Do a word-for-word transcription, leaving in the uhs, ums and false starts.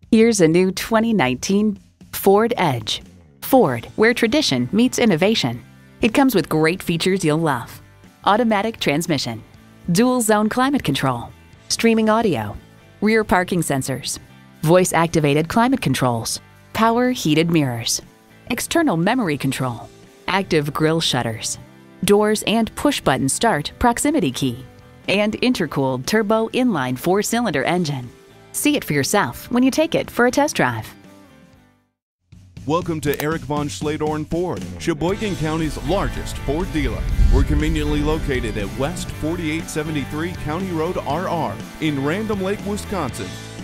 Here's a new twenty nineteen Ford Edge. Ford, where tradition meets innovation. It comes with great features you'll love. Automatic transmission, dual zone climate control, streaming audio, rear parking sensors, voice activated climate controls, power heated mirrors, external memory control, active grille shutters, doors and push button start proximity key, and intercooled turbo inline four-cylinder engine. See it for yourself when you take it for a test drive. Welcome to Eric Von Schledorn Ford, Sheboygan County's largest Ford dealer. We're conveniently located at West forty-eight seventy-three County Road R R in Random Lake, Wisconsin.